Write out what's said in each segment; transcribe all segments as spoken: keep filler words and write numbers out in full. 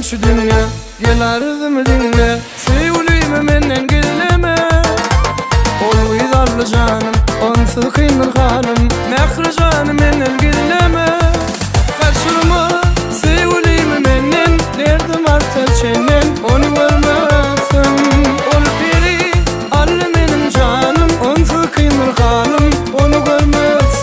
şu dünya gel arzımı dinle. Sevuliyim menden gilleme. Ol uydarlı canım onsu kıyınır halim. Mehri canım menden gilleme. Karşılma sevuliyim menden derdim artar çenden. Onu görmezsin ol biri allı benim canım onsu kıyınır halim. Onu görmezsin.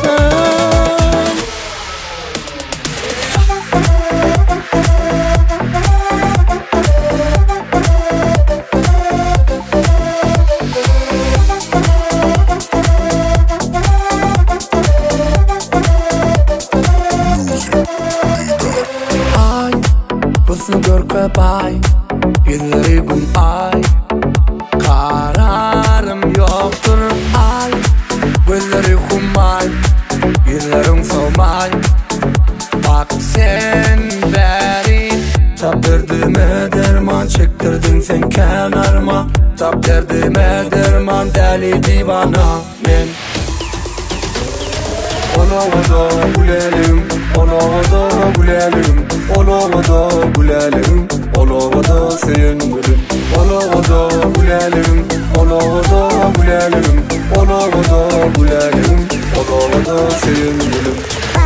Ay, yüzleri gün ay, kararım yoktur ay. Gözleri kumay, yüzlerin soğumay. Bak sen beri tap derdime derman çektirdin sen kenarıma. Tap derdime derman deli divana men. Olovada gülelim, olovada gülelim, olovada gülelim, olovada sevindim. Olovada gülelim, olovada gülelim, olovada gülelim, olovada sevindim.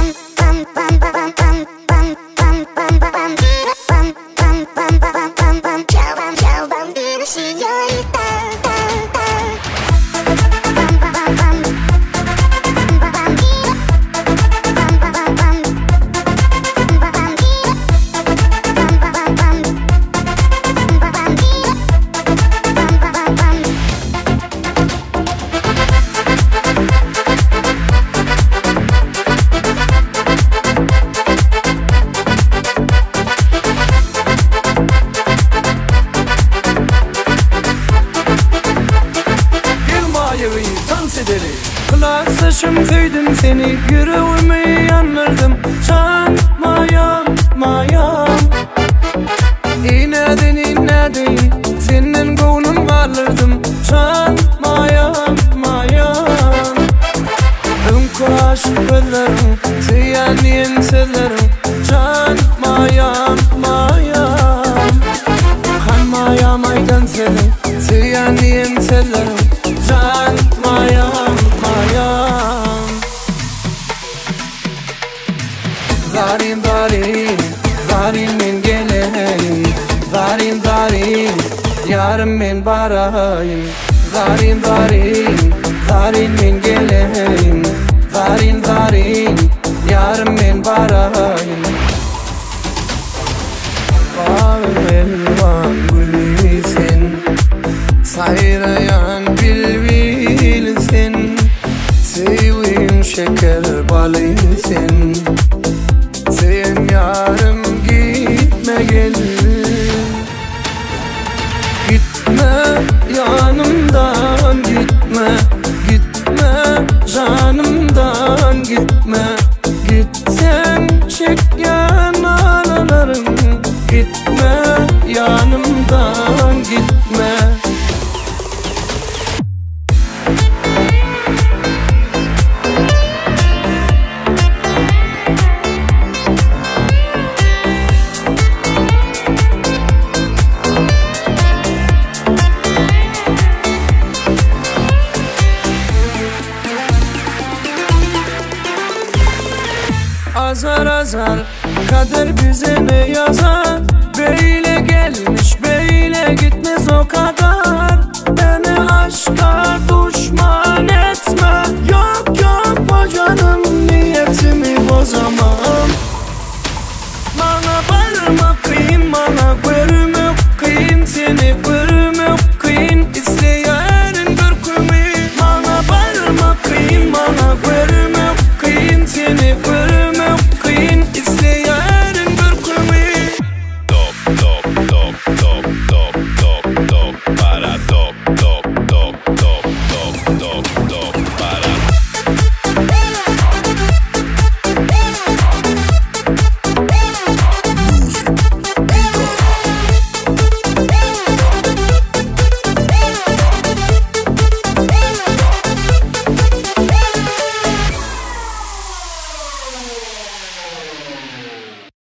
Kılarsışım tüydüm seni, yüreğimi yandırdım. Canma yanmayam. İnedin inedin, senin gönlüm kaldırdım. Canma yanmayam. Önkü aşk gözlerim, siyaniyim sözlerim. Canma yanmayam. Kanmayam aydan senin, siyaniyim sözlerim. Canma yanmayam. Zarin zarin, zarin men geleyim. Zarin zarin, yarım men barayım. Zarin zarin, zarin men geleyim. Zarin zarin, yarım men barayım. Bağırmen gülüysen, sayrayan bilbilsin. Sevim şeker balıysen. Sen yarım gitme gel. Gitme yanımdan gitme. Gitme canımdan gitme. Gitsen çek yanalarım. Gitme yanımdan gitme. Azar azar kader bize ne yazar. Böyle gelmiş böyle gitmez o kadar. Beni aşka